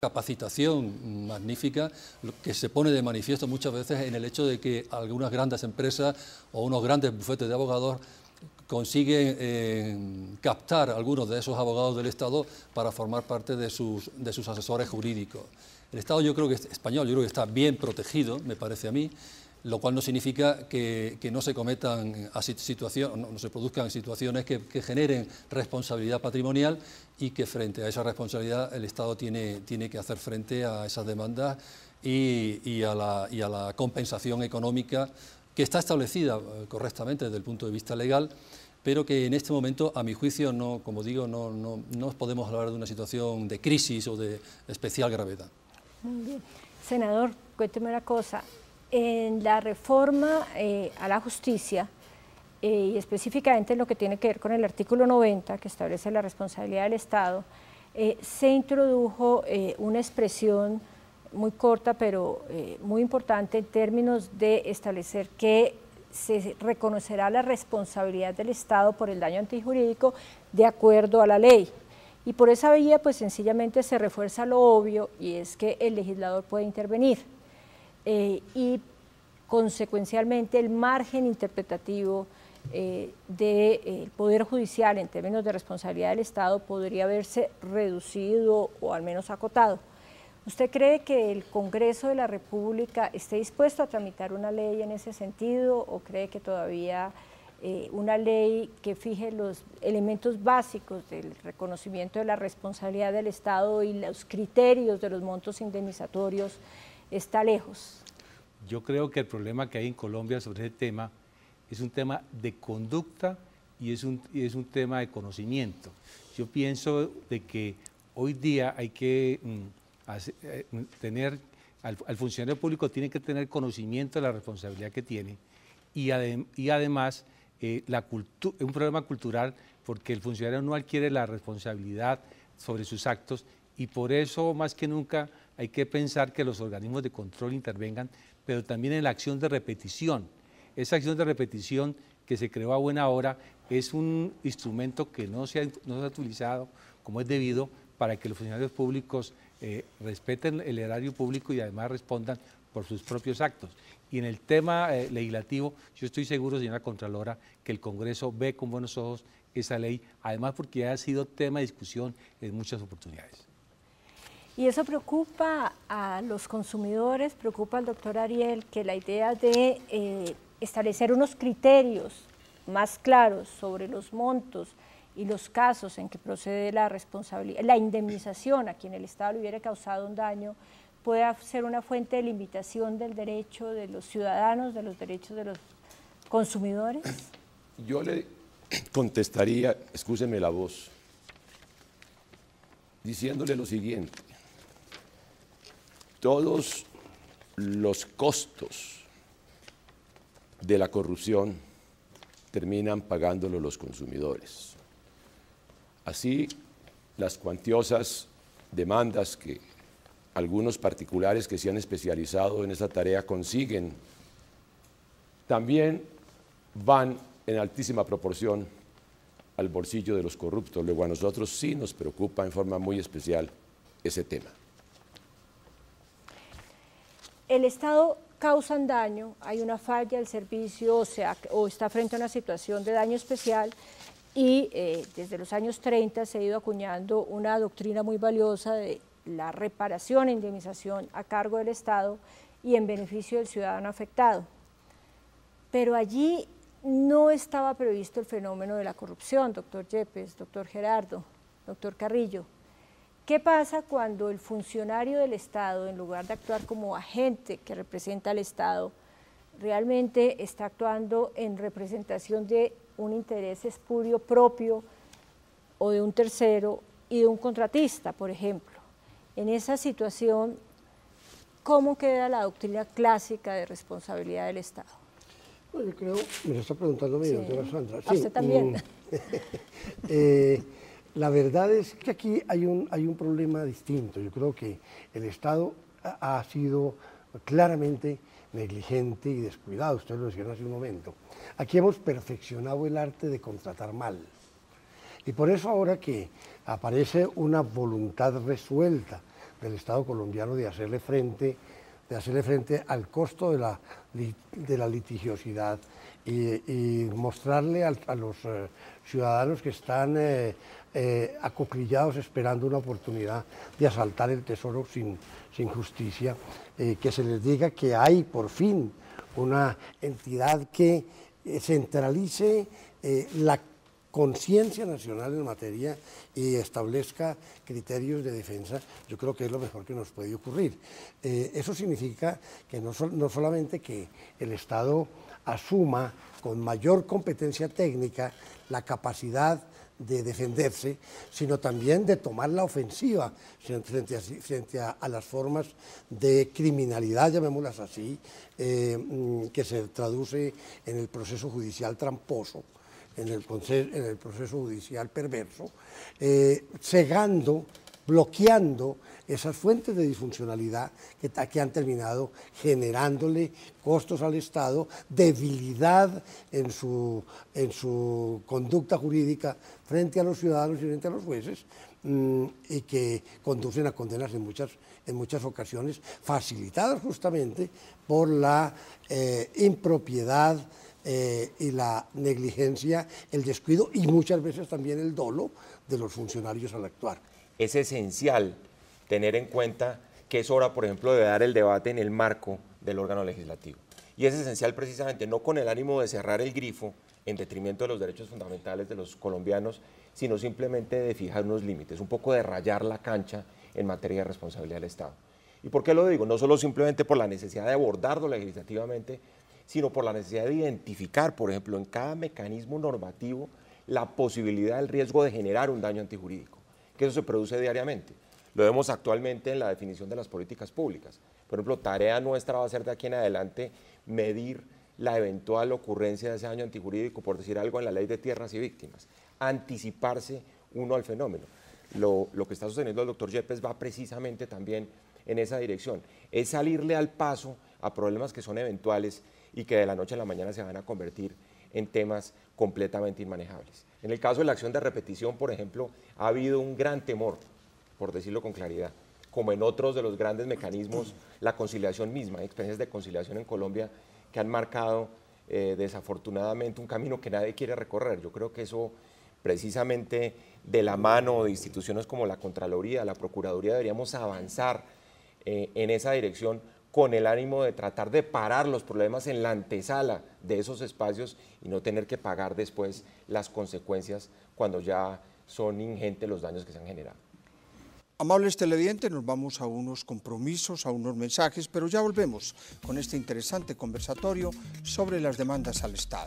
capacitación magnífica, que se pone de manifiesto muchas veces en el hecho de que algunas grandes empresas o unos grandes bufetes de abogados consiguen captar a algunos de esos abogados del Estado para formar parte de sus asesores jurídicos. El Estado español yo creo que está bien protegido, me parece a mí, lo cual no significa que no se cometan situaciones, no se produzcan situaciones que generen responsabilidad patrimonial y que frente a esa responsabilidad el Estado tiene que hacer frente a esas demandas y a la compensación económica que está establecida correctamente desde el punto de vista legal, pero que en este momento, a mi juicio, no, como digo, no podemos hablar de una situación de crisis o de especial gravedad. Muy bien. Senador, cuénteme una cosa. En la reforma a la justicia, y específicamente en lo que tiene que ver con el artículo 90, que establece la responsabilidad del Estado, se introdujo una expresión muy corta, pero muy importante en términos de establecer que se reconocerá la responsabilidad del Estado por el daño antijurídico de acuerdo a la ley. Y por esa vía, pues sencillamente se refuerza lo obvio, y es que el legislador puede intervenir. Y consecuencialmente el margen interpretativo del Poder Judicial en términos de responsabilidad del Estado podría verse reducido o al menos acotado. ¿Usted cree que el Congreso de la República esté dispuesto a tramitar una ley en ese sentido o cree que todavía una ley que fije los elementos básicos del reconocimiento de la responsabilidad del Estado y los criterios de los montos indemnizatorios está lejos? Yo creo que el problema que hay en Colombia sobre ese tema es un tema de conducta y es un tema de conocimiento. Yo pienso de que hoy día hay que al funcionario público tiene que tener conocimiento de la responsabilidad que tiene y además un problema cultural porque el funcionario no adquiere la responsabilidad sobre sus actos y por eso más que nunca hay que pensar que los organismos de control intervengan, pero también en la acción de repetición. Esa acción de repetición que se creó a buena hora es un instrumento que no se ha utilizado como es debido para que los funcionarios públicos respeten el erario público y además respondan por sus propios actos. Y en el tema legislativo, yo estoy seguro, señora Contralora, que el Congreso ve con buenos ojos esa ley, además porque ha sido tema de discusión en muchas oportunidades. Y eso preocupa a los consumidores, preocupa al doctor Ariel, que la idea de establecer unos criterios más claros sobre los montos y los casos en que procede la responsabilidad, la indemnización a quien el Estado le hubiera causado un daño, puede ser una fuente de limitación del derecho de los ciudadanos, de los derechos de los consumidores. Yo le contestaría, excúseme la voz, diciéndole lo siguiente: todos los costos de la corrupción terminan pagándolo los consumidores. Así, las cuantiosas demandas que algunos particulares que se han especializado en esa tarea consiguen, también van en altísima proporción al bolsillo de los corruptos. Luego a nosotros sí nos preocupa en forma muy especial ese tema. El Estado causa un daño, hay una falla del servicio, o está frente a una situación de daño especial, y desde los años 30 se ha ido acuñando una doctrina muy valiosa de la reparación e indemnización a cargo del Estado y en beneficio del ciudadano afectado. Pero allí no estaba previsto el fenómeno de la corrupción, doctor Yepes, doctor Gerardo, doctor Carrillo. ¿Qué pasa cuando el funcionario del Estado, en lugar de actuar como agente que representa al Estado, realmente está actuando en representación de un interés espurio propio o de un tercero y de un contratista, por ejemplo? En esa situación, ¿cómo queda la doctrina clásica de responsabilidad del Estado? Bueno, yo creo, me lo está preguntando a mí, doctora Sandra. Sí, a usted también. La verdad es que aquí hay un problema distinto. Yo creo que el Estado ha sido claramente negligente y descuidado, ustedes lo decían hace un momento. Aquí hemos perfeccionado el arte de contratar mal. Y por eso ahora que aparece una voluntad resuelta del Estado colombiano de hacerle frente al costo de la litigiosidad y mostrarle a los ciudadanos que están acocrillados esperando una oportunidad de asaltar el tesoro sin justicia, que se les diga que hay por fin una entidad que centralice la conciencia nacional en materia y establezca criterios de defensa. Yo creo que es lo mejor que nos puede ocurrir. Eso significa que no solamente que el Estado asuma con mayor competencia técnica la capacidad de defenderse, sino también de tomar la ofensiva frente a las formas de criminalidad, llamémoslas así, que se traduce en el proceso judicial tramposo, en el proceso judicial perverso, cegando, bloqueando esas fuentes de disfuncionalidad que han terminado generándole costos al Estado, debilidad en su conducta jurídica frente a los ciudadanos y frente a los jueces, y que conducen a condenas en muchas ocasiones facilitadas justamente por la impropiedad y la negligencia, el descuido y muchas veces también el dolo de los funcionarios al actuar. Es esencial tener en cuenta que es hora, por ejemplo, de dar el debate en el marco del órgano legislativo. Y es esencial precisamente no con el ánimo de cerrar el grifo en detrimento de los derechos fundamentales de los colombianos, sino simplemente de fijar unos límites, un poco de rayar la cancha en materia de responsabilidad del Estado. ¿Y por qué lo digo? No solo simplemente por la necesidad de abordarlo legislativamente, sino por la necesidad de identificar, por ejemplo, en cada mecanismo normativo la posibilidad del riesgo de generar un daño antijurídico, que eso se produce diariamente. Lo vemos actualmente en la definición de las políticas públicas. Por ejemplo, tarea nuestra va a ser de aquí en adelante medir la eventual ocurrencia de ese daño antijurídico, por decir algo, en la ley de tierras y víctimas, anticiparse uno al fenómeno. Lo que está sosteniendo el doctor Yepes va precisamente también en esa dirección, es salirle al paso a problemas que son eventuales y que de la noche a la mañana se van a convertir en temas completamente inmanejables. En el caso de la acción de repetición, por ejemplo, ha habido un gran temor, por decirlo con claridad, como en otros de los grandes mecanismos, la conciliación misma, hay experiencias de conciliación en Colombia que han marcado desafortunadamente un camino que nadie quiere recorrer. Yo creo que eso precisamente de la mano de instituciones como la Contraloría, la Procuraduría, deberíamos avanzar en esa dirección con el ánimo de tratar de parar los problemas en la antesala de esos espacios y no tener que pagar después las consecuencias cuando ya son ingentes los daños que se han generado. Amables televidentes, nos vamos a unos compromisos, a unos mensajes, pero ya volvemos con este interesante conversatorio sobre las demandas al Estado.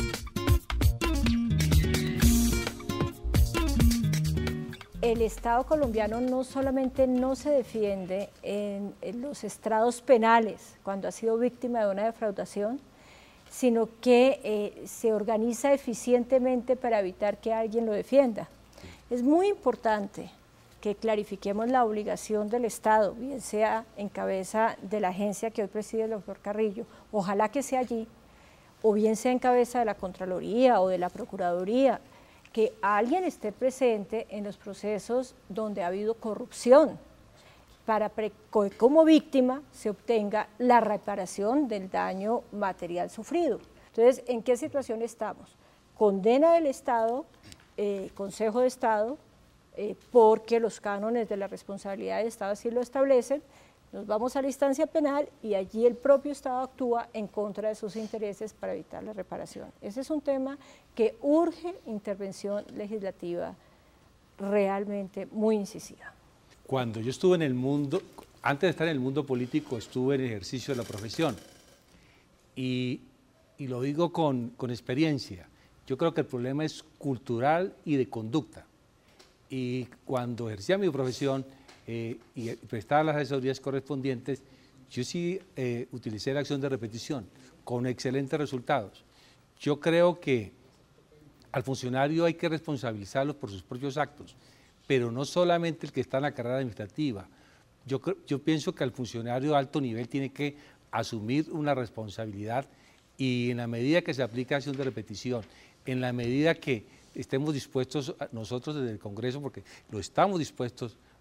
El Estado colombiano no solamente no se defiende en los estrados penales cuando ha sido víctima de una defraudación, sino que se organiza eficientemente para evitar que alguien lo defienda. Es muy importante que clarifiquemos la obligación del Estado, bien sea en cabeza de la agencia que hoy preside el doctor Carrillo, ojalá que sea allí, o bien sea en cabeza de la Contraloría o de la Procuraduría, que alguien esté presente en los procesos donde ha habido corrupción, para que como víctima se obtenga la reparación del daño material sufrido. Entonces, ¿en qué situación estamos? Condena del Estado, Consejo de Estado, porque los cánones de la responsabilidad del Estado así lo establecen, nos vamos a la instancia penal y allí el propio Estado actúa en contra de sus intereses para evitar la reparación. Ese es un tema que urge intervención legislativa realmente muy incisiva. Cuando yo estuve en el mundo, antes de estar en el mundo político, estuve en ejercicio de la profesión y lo digo con experiencia. Yo creo que el problema es cultural y de conducta. Y cuando ejercía mi profesión y prestaba las asesorías correspondientes, yo sí utilicé la acción de repetición con excelentes resultados. Yo creo que al funcionario hay que responsabilizarlo por sus propios actos, pero no solamente el que está en la carrera administrativa. Yo pienso que al funcionario de alto nivel tiene que asumir una responsabilidad y en la medida que se aplica acción de repetición, en la medida que estemos dispuestos nosotros desde el Congreso, porque lo estamos dispuestos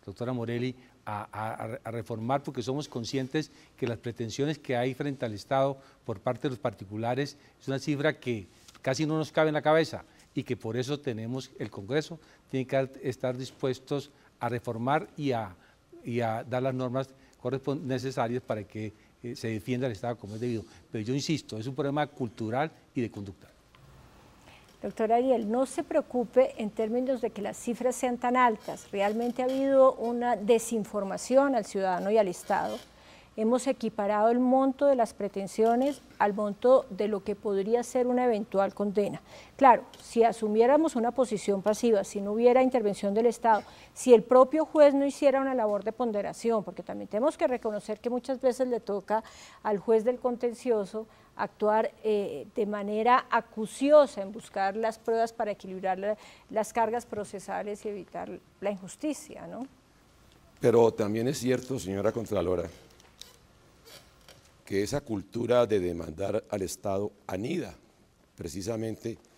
doctora Morelli, a reformar, porque somos conscientes que las pretensiones que hay frente al Estado por parte de los particulares es una cifra que casi no nos cabe en la cabeza y que por eso tenemos, el Congreso tiene que estar dispuestos a reformar y a dar las normas necesarias para que se defienda el Estado como es debido. Pero yo insisto, es un problema cultural y de conducta. Doctor Ariel, no se preocupe en términos de que las cifras sean tan altas. Realmente ha habido una desinformación al ciudadano y al Estado. Hemos equiparado el monto de las pretensiones al monto de lo que podría ser una eventual condena. Claro, si asumiéramos una posición pasiva, si no hubiera intervención del Estado, si el propio juez no hiciera una labor de ponderación, porque también tenemos que reconocer que muchas veces le toca al juez del contencioso actuar de manera acuciosa en buscar las pruebas para equilibrar las cargas procesales y evitar la injusticia, ¿no? Pero también es cierto, señora Contralora, que esa cultura de demandar al Estado anida precisamente